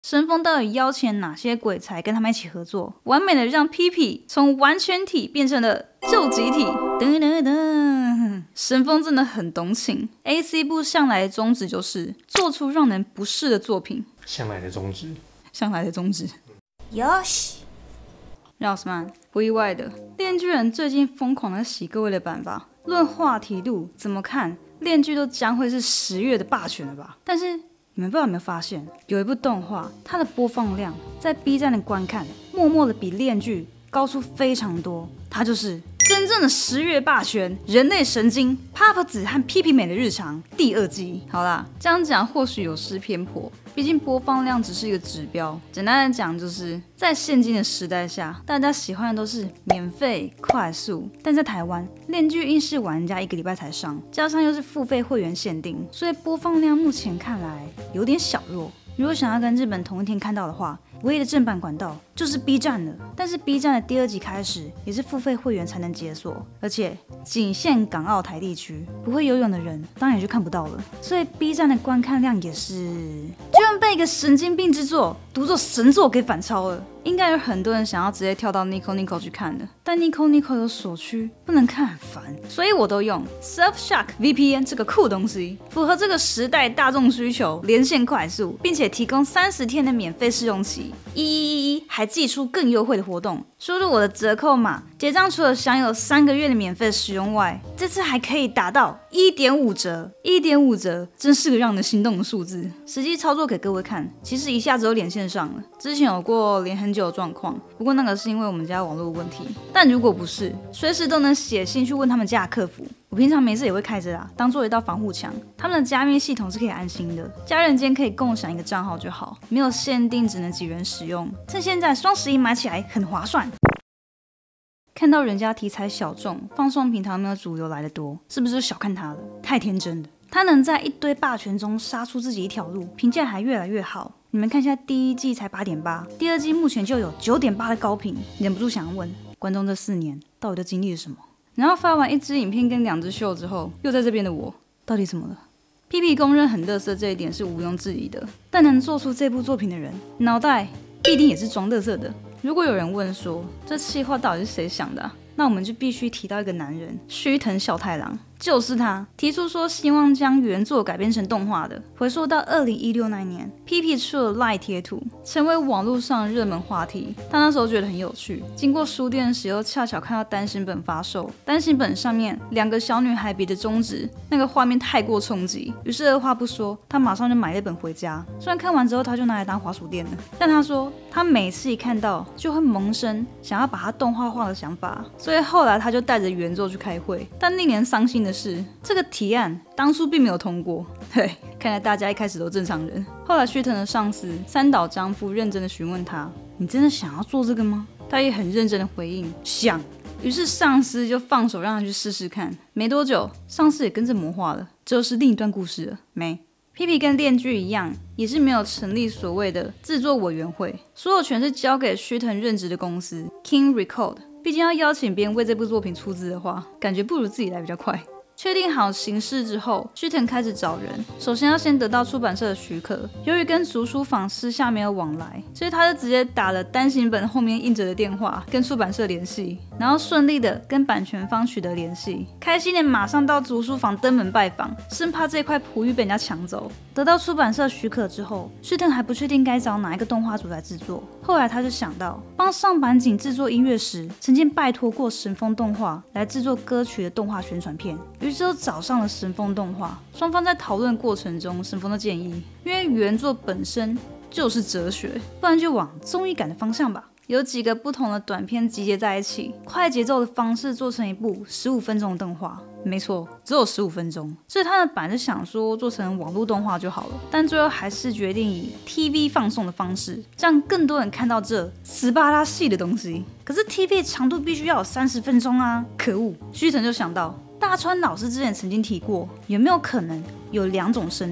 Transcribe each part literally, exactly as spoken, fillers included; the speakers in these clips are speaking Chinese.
神风到底邀请哪些鬼才跟他们一起合作，完美的让 P P 从完全体变成了救急体。噔噔噔，神风真的很懂情。A C 部向来的宗旨就是做出让人不适的作品。 向来的宗旨， 向来的宗旨。 よし。 绕斯曼，不意外的，链锯人最近疯狂的洗各位的版吧。论话题度，怎么看，链锯都将会是十月的霸权了吧？但是你们不知道有没有发现，有一部动画，它的播放量在 B 站的观看，默默的比链锯高出非常多。它就是真正的十月霸权，人类神经 Papa 子和屁屁美的日常第二季。好啦，这样讲或许有失偏颇，毕竟播放量只是一个指标。简单的讲，就是在现今的时代下，大家喜欢的都是免费、快速。但在台湾，链锯硬是玩家一个礼拜才上，加上又是付费会员限定，所以播放量目前看来有点小弱。如果想要跟日本同一天看到的话，唯一的正版管道就是 B 站了。但是 B 站的第二集开始也是付费会员才能解锁，而且仅限港澳台地区，不会游泳的人当然也就看不到了。所以 B 站的观看量也是居然被一个神经病之作读作神作给反超了。应该有很多人想要直接跳到 Nico Nico 去看的，但 Nico Nico 有锁区，不能看很烦，所以我都用 Surfshark V P N 这个酷东西，符合这个时代大众需求，连线快速，并且提供三十天的免费试用期，一一一一还寄出更优惠的活动，输入我的折扣码，结账除了享有三个月的免费使用外，这次还可以达到 一点五折， 一点五折真是个让人心动的数字。实际操作给各位看，其实一下子就连线上了，之前有过连很久的状况，不过那个是因为我们家网络问题，但如果不是，随时都能写信去问他们家的客服。我平常没事也会开着啊，当做一道防护墙。他们的加密系统是可以安心的，家人间可以共享一个账号就好，没有限定只能几人使用。趁现在双十一买起来很划算。看到人家题材小众，放送平台没有主流来的多，是不是小看他了？太天真了。他能在一堆霸权中杀出自己一条路，评价还越来越好。你们看一下，第一季才 八点八， 第二季目前就有 九点八 的高评，忍不住想要问观众这四年到底都经历了什么？然后发完一支影片跟两支秀之后，又在这边的我到底怎么了？ P P 公认很垃圾这一点是毋庸置疑的，但能做出这部作品的人，脑袋必定也是装垃圾的。如果有人问说这企划到底是谁想的啊？那我们就必须提到一个男人，须藤孝太郎，就是他提出说希望将原作改编成动画的。回溯到二零一六那年 ，P P 出了赖贴图，成为网络上热门话题。他那时候觉得很有趣，经过书店时又恰巧看到单行本发售，单行本上面两个小女孩比着中指，那个画面太过冲击，于是二话不说，他马上就买了一本回家。虽然看完之后他就拿来当滑鼠垫了，但他说他每次一看到就会萌生想要把它动画化的想法。所以后来他就带着原作去开会，但令人伤心的是，这个提案当初并没有通过。对，看来大家一开始都正常人。后来须藤的上司三岛章夫认真的询问他：“你真的想要做这个吗？”他也很认真的回应：“想。”于是上司就放手让他去试试看。没多久，上司也跟着魔化了，这就是另一段故事了。没。P P 跟链锯一样，也是没有成立所谓的制作委员会，所有权是交给须藤任职的公司 King Record。毕竟要邀请别人为这部作品出资的话，感觉不如自己来比较快。确定好形式之后，须藤开始找人，首先要先得到出版社的许可。由于跟竹书坊私下没有往来，所以他就直接打了单行本后面印着的电话跟出版社联系，然后顺利的跟版权方取得联系，开心的马上到竹书坊登门拜访，生怕这块璞玉被人家抢走。得到出版社许可之后，须藤还不确定该找哪一个动画组来制作。后来他就想到，帮上坂井制作音乐时，曾经拜托过神风动画来制作歌曲的动画宣传片，于是就找上了神风动画。双方在讨论过程中，神风的建议，因为原作本身就是哲学，不然就往综艺感的方向吧。有几个不同的短片集结在一起，快节奏的方式做成一部十五分钟的动画。没错，只有十五分钟。所以他的本来是想说做成网络动画就好了，但最后还是决定以 T V 放送的方式，让更多人看到这斯巴拉系的东西。可是 T V 长度必须要有三十分钟啊！可恶！须藤就想到，大川老师之前曾经提过，有没有可能有两种声道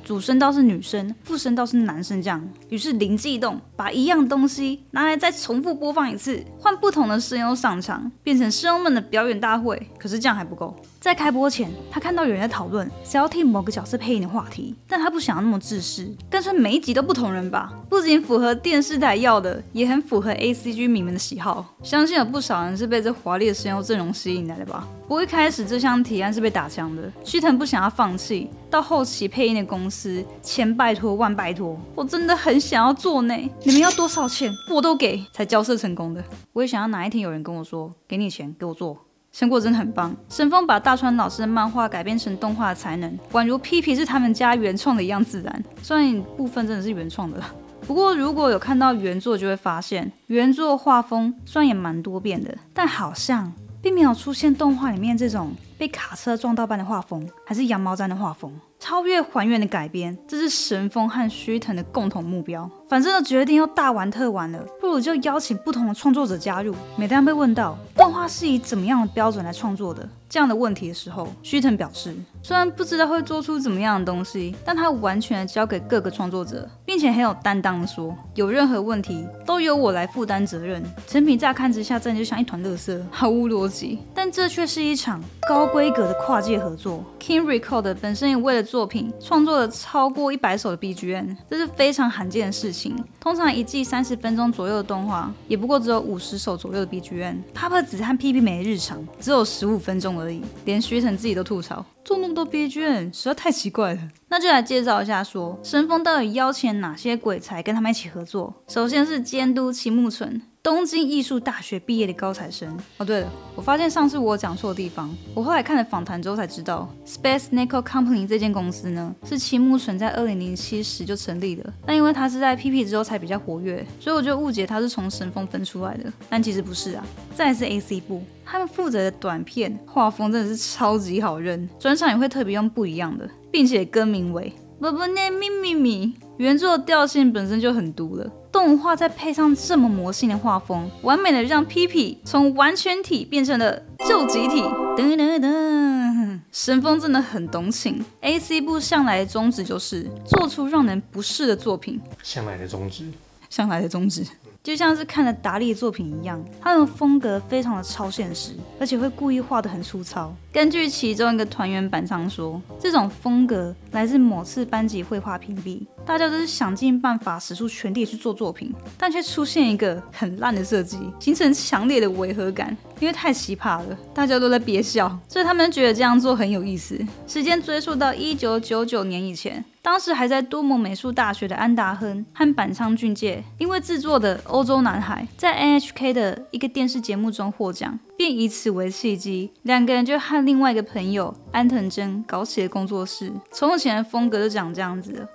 主声道是女生，副声道是男生这样。于是灵机一动，把一样东西拿来再重复播放一次，换不同的声优上场，变成声优们的表演大会。可是这样还不够，在开播前，他看到有人在讨论谁要替某个角色配音的话题，但他不想要那么自私，干脆每一集都不同人吧。不仅符合电视台要的，也很符合 A C G 迷们的喜好。相信有不少人是被这华丽的声优阵容吸引来的吧。不过一开始这项提案是被打枪的，须藤不想要放弃，到后期配音的公司千拜托万拜托，我真的很想要做呢，你们要多少钱我都给，才交涉成功的。我也想要哪一天有人跟我说，给你钱给我做。成果真的很棒，神风把大川老师的漫画改编成动画的才能，宛如 P P 是他们家原创的一样自然。虽然部分真的是原创的啦，不过如果有看到原作，就会发现原作画风虽然也蛮多变的，但好像并没有出现动画里面这种被卡车撞到般的画风，还是羊毛毡的画风。超越还原的改编，这是神风和须藤的共同目标。反正都决定要大玩特玩了，不如就邀请不同的创作者加入。每当被问到动画是以怎么样的标准来创作的这样的问题的时候，须藤表示，虽然不知道会做出怎么样的东西，但他完全的交给各个创作者，并且很有担当的说，有任何问题都由我来负担责任。成品乍看之下真的就像一团垃圾，毫无逻辑，但这却是一场高规格的跨界合作。King Record 本身也为了作品创作了超过一百首的 B G M， 这是非常罕见的事情。通常一季三十分钟左右的动画，也不过只有五十首左右的 B G M。Papa 子和 P P 美的日常只有十五分钟而已，连须藤自己都吐槽，做那么多 B G M 实在太奇怪了。那就来介绍一下说，神风到底邀请哪些鬼才跟他们一起合作。首先是监督齐木纯，东京艺术大学毕业的高材生。哦，对了，我发现上次我讲错的地方，我后来看了访谈之后才知道 ，Space Neko Company 这间公司呢，是齐木纯在二零零七时就成立的，但因为他是在 P P 之后才比较活跃，所以我就误解他是从神风分出来的，但其实不是啊。再来是 A C 部，他们负责的短片画风真的是超级好认，转场也会特别用不一样的，并且更名为 Bubune Mimimi。原作的调性本身就很毒了，动画再配上这么魔性的画风，完美的让 P P 从完全体变成了救急体。噔噔噔，神风真的很懂情。A C 部向来的宗旨就是做出让人不适的作品， 向来的宗旨， 向来的宗旨。就像是看了达利的作品一样，他们的风格非常的超现实，而且会故意画得很粗糙。根据其中一个团员板仓说，这种风格来自某次班级绘画评比，大家都是想尽办法使出全力去做作品，但却出现一个很烂的设计，形成强烈的违和感。因为太奇葩了，大家都在憋笑，所以他们觉得这样做很有意思。时间追溯到一九九九年以前，当时还在多摩美术大学的安达亨和板仓俊介，因为制作的《欧洲男孩》在 N H K 的一个电视节目中获奖，便以此为契机，两个人就和另外一个朋友安藤真搞起了工作室。从前的风格就长这样子了。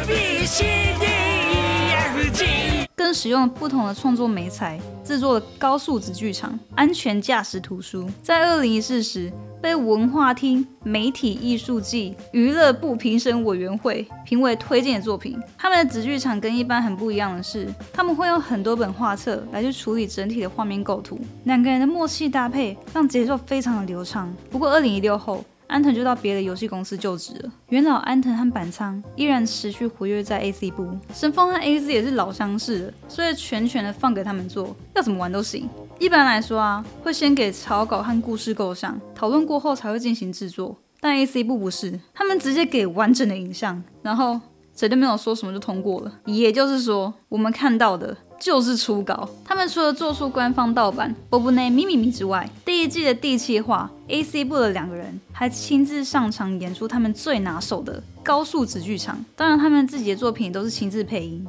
更使用了不同的创作媒材，制作了高素质剧场《安全驾驶图书》，在二零一四时被文化厅媒体艺术暨娱乐部评审委员会评为推荐的作品。他们的子剧场跟一般很不一样的是，他们会用很多本画册来去处理整体的画面构图，两个人的默契搭配让节奏非常的流畅。不过二零一六后，安藤就到别的游戏公司就职了。元老安藤和板仓依然持续活跃在 A C 部，神风和 A C 也是老相识了，所以全权的放给他们做，要怎么玩都行。一般来说啊，会先给草稿和故事构想，讨论过后才会进行制作。但 A C 部不是，他们直接给完整的影像，然后谁都没有说什么就通过了。也就是说，我们看到的就是初稿。他们除了做出官方盗版《Bobune Mimimi》之外，第一季的第七话 A C 部的两个人还亲自上场演出他们最拿手的高素质剧场。当然，他们自己的作品都是亲自配音。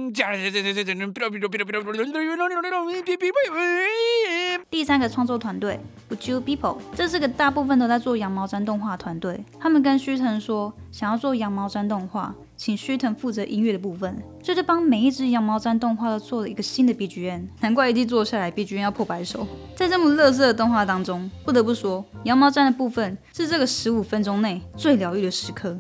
第三个创作团队 Uju People， 这是个大部分都在做羊毛毡动画团队。他们跟须藤说，想要做羊毛毡动画，请须藤负责音乐的部分，所以就帮每一只羊毛毡动画都做了一个新的 B G M。难怪一季做下来 B G M 要破百首。在这么垃圾的动画当中，不得不说，羊毛毡的部分是这个十五分钟内最疗愈的时刻。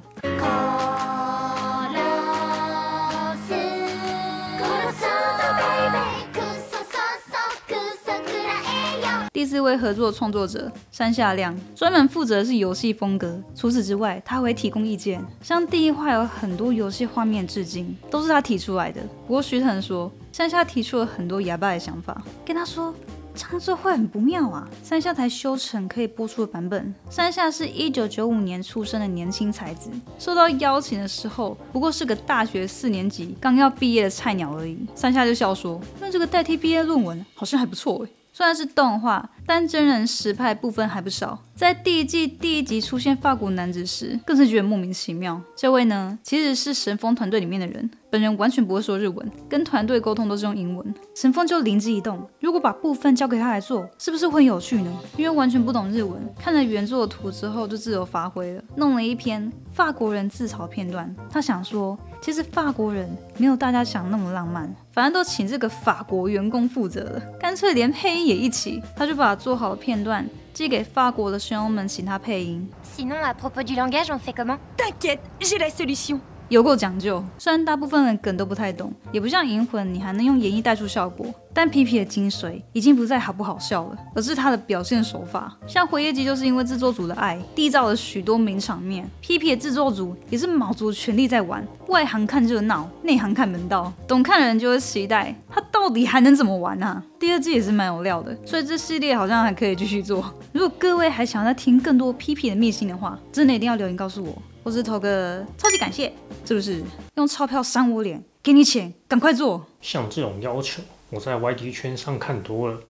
第四四位合作的创作者山下亮，专门负责的是游戏风格。除此之外，他还会提供意见，像第一话有很多游戏画面致敬，都是他提出来的。不过徐腾说，山下提出了很多哑巴的想法，跟他说这样做会很不妙啊，山下才修成可以播出的版本。山下是一九九五年出生的年轻才子，受到邀请的时候不过是个大学四年级刚要毕业的菜鸟而已。山下就笑说，用这个代替毕业论文好像还不错诶。虽然是动画，但真人实拍部分还不少。在第一季第一集出现法国男子时，更是觉得莫名其妙。这位呢，其实是神风团队里面的人，本人完全不会说日文，跟团队沟通都是用英文。神风就灵机一动，如果把部分交给他来做，是不是会很有趣呢？因为完全不懂日文，看了原作的图之后就自由发挥了，弄了一篇法国人自嘲片段。他想说，其实法国人没有大家想那么浪漫，反正都请这个法国员工负责了，干脆连配音也一起。他就把做好的片段寄给法国的声优们，请他配音。 Sinon, à propos du langage, on fait comment? T'inquiète, j'ai la solution. 有够讲究，虽然大部分人梗都不太懂，也不像银魂，你还能用演绎带出效果。但 P P 的精髓已经不在好不好笑了，而是他的表现手法。像回夜姬就是因为制作组的爱，缔造了许多名场面。P P 的制作组也是卯足全力在玩，外行看热闹，内行看门道。懂看的人就会期待他到底还能怎么玩啊？第二季也是蛮有料的，所以这系列好像还可以继续做。如果各位还想要再听更多 P P 的秘辛的话，真的一定要留言告诉我，或是投个超级感谢，是不是？用钞票扇我脸，给你钱，赶快做。 像这种要求，我在 Y T 圈上看多了。